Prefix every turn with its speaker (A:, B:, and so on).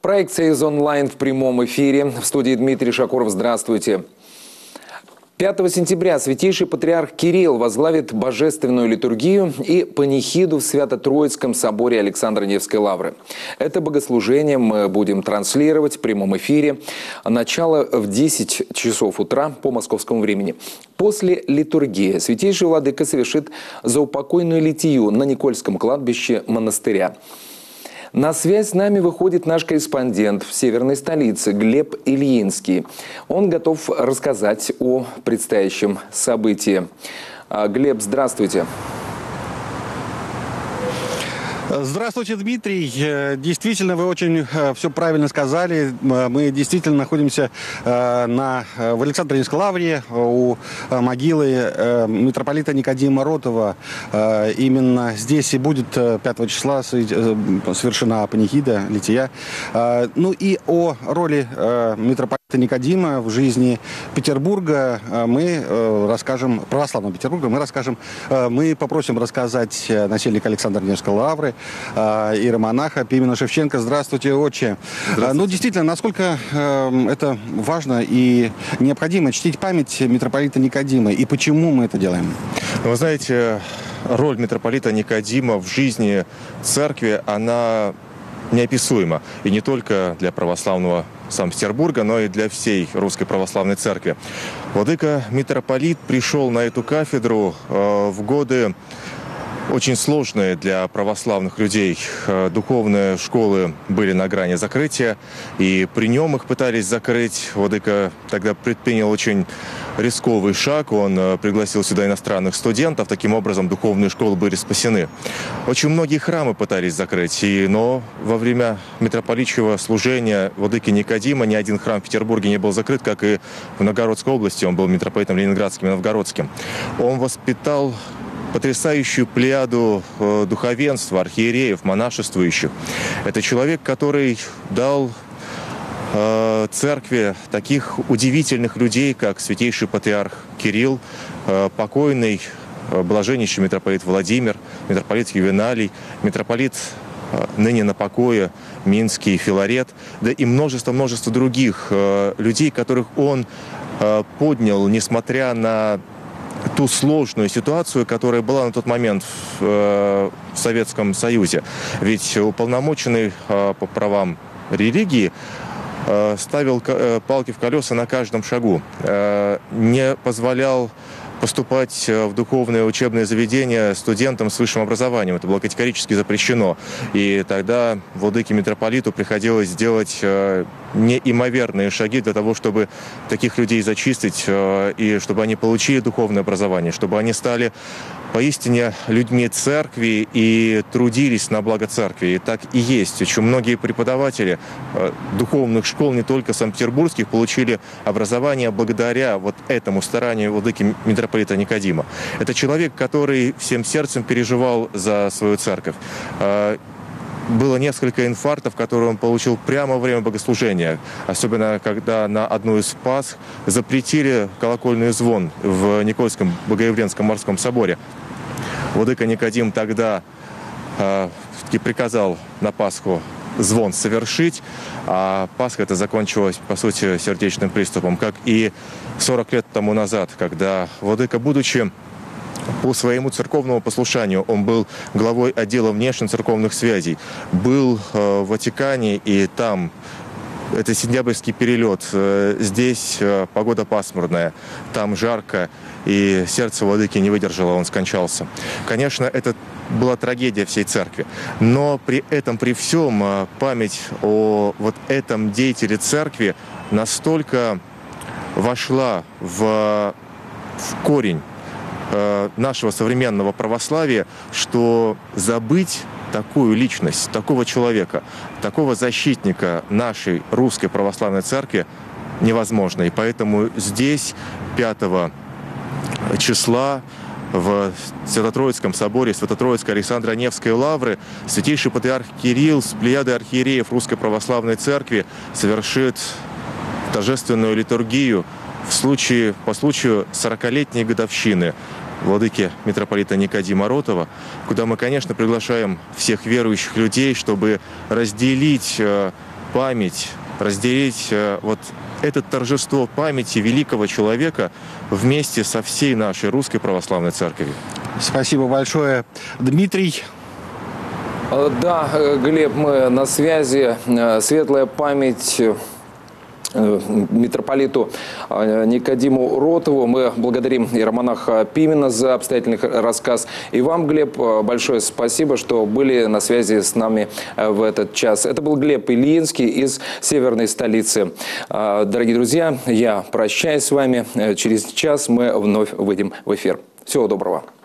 A: Проект «Союз онлайн» в прямом эфире. В студии Дмитрий Шакуров. Здравствуйте. 5 сентября святейший патриарх Кирилл возглавит божественную литургию и панихиду в Свято-Троицком соборе Александра Невской лавры. Это богослужение мы будем транслировать в прямом эфире. Начало в 10 часов утра по московскому времени. После литургии святейший владыка совершит заупокойную литию на Никольском кладбище монастыря. На связь с нами выходит наш корреспондент в северной столице Глеб Ильинский. Он готов рассказать о предстоящем событии. Глеб, здравствуйте.
B: Здравствуйте, Дмитрий. Действительно, вы очень все правильно сказали. Мы действительно находимся в Александре Невской лавре у могилы митрополита Никодима Ротова. Именно здесь и будет 5 числа совершена панихида, лития. Ну и о роли митрополита Никодима в жизни Петербурга мы расскажем, православного Петербурга, мы попросим рассказать насельника Александра Невской лавры, иеромонаха Пимена Шевченко. Здравствуйте, отче. Здравствуйте. Ну, действительно, насколько это важно и необходимо чтить память митрополита Никодима, и почему мы это делаем?
C: Вы знаете, роль митрополита Никодима в жизни церкви, она неописуема. И не только для православного Санкт-Петербурга, но и для всей Русской Православной Церкви. Владыка митрополит пришел на эту кафедру в годы очень сложные для православных людей. Духовные школы были на грани закрытия, и при нем их пытались закрыть. Владыка тогда предпринял очень рисковый шаг. Он пригласил сюда иностранных студентов. Таким образом, духовные школы были спасены. Очень многие храмы пытались закрыть, но во время митрополитчего служения владыки Никодима ни один храм в Петербурге не был закрыт, как и в Новгородской области. Он был митрополитом ленинградским и новгородским. Он воспитал потрясающую плеяду духовенства, архиереев, монашествующих. Это человек, который дал церкви таких удивительных людей, как святейший патриарх Кирилл, покойный блаженнейший митрополит Владимир, митрополит Ювеналий, митрополит ныне на покое Минский Филарет, да и множество других людей, которых он поднял, несмотря на ту сложную ситуацию, которая была на тот момент в Советском Союзе. Ведь уполномоченный по правам религии ставил палки в колеса на каждом шагу, не позволял поступать в духовные учебные заведения студентам с высшим образованием. Это было категорически запрещено. И тогда владыке митрополиту приходилось делать неимоверные шаги для того, чтобы таких людей зачистить, и чтобы они получили духовное образование, чтобы они стали поистине людьми церкви и трудились на благо церкви. И так и есть. Очень многие преподаватели духовных школ, не только санкт-петербургских, получили образование благодаря вот этому старанию владыки митрополита Никодима. Это человек, который всем сердцем переживал за свою церковь. Было несколько инфарктов, которые он получил прямо во время богослужения. Особенно, когда на одну из Пасх запретили колокольный звон в Никольском Богоявленском морском соборе. Владыка Никодим тогда приказал на Пасху звон совершить, а Пасха это закончилась, по сути, сердечным приступом. Как и 40 лет тому назад, когда владыка, будучи по своему церковному послушанию, он был главой отдела внешнецерковных связей, был в Ватикане, и там это сентябрьский перелет, здесь погода пасмурная, там жарко, и сердце владыки не выдержало, он скончался. Конечно, это была трагедия всей церкви, но при этом, при всем, память о вот этом деятеле церкви настолько вошла в корень нашего современного православия, что забыть такую личность, такого человека, такого защитника нашей русской православной церкви невозможно. И поэтому здесь 5 числа в Свято-Троицком соборе Свято-Троицкой Александра Невской лавры святейший патриарх Кирилл с плеядой архиереев Русской Православной Церкви совершит торжественную литургию по случаю 40-летней годовщины владыки митрополита Никодима Ротова, куда мы, конечно, приглашаем всех верующих людей, чтобы разделить память, разделить вот это торжество памяти великого человека вместе со всей нашей Русской Православной Церковью.
B: Спасибо большое, Дмитрий.
A: Да, Глеб, мы на связи. Светлая память митрополиту Никодиму Ротову. Мы благодарим иеромонаха Пимена за обстоятельный рассказ. И вам, Глеб, большое спасибо, что были на связи с нами в этот час. Это был Глеб Ильинский из северной столицы. Дорогие друзья, я прощаюсь с вами. Через час мы вновь выйдем в эфир. Всего доброго.